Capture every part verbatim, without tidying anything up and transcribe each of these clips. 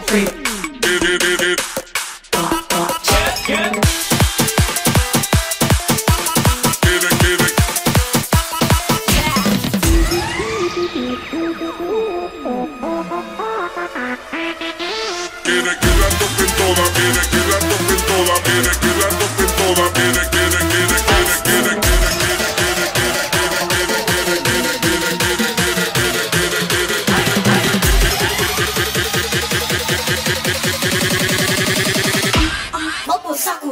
three. Get it, get it. Uh, uh, check, get it. Get it, get it. Quiere que la toquen toda, quiere que la toquen toda, quiere que la toquen toda, quiere, quiere, quiere, quiere, quiere, quiere, quiere, quiere, quiere, quiere, quiere, quiere, quiere, Vamos sacudir.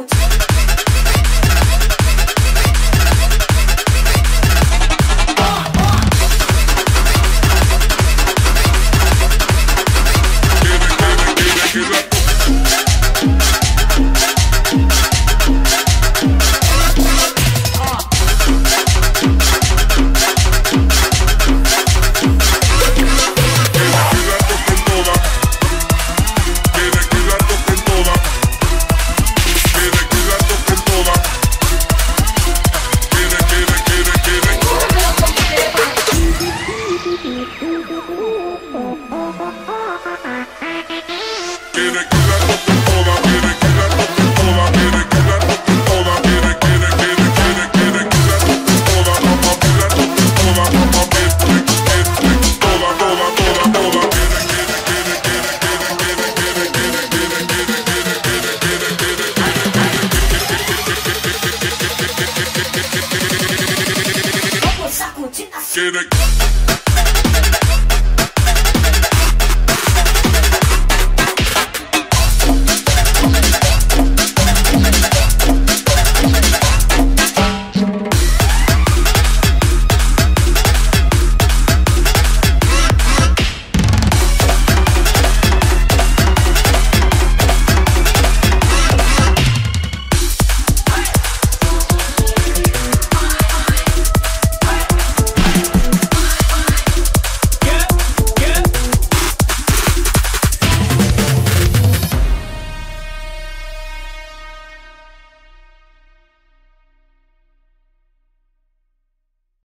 Quiere que la toquen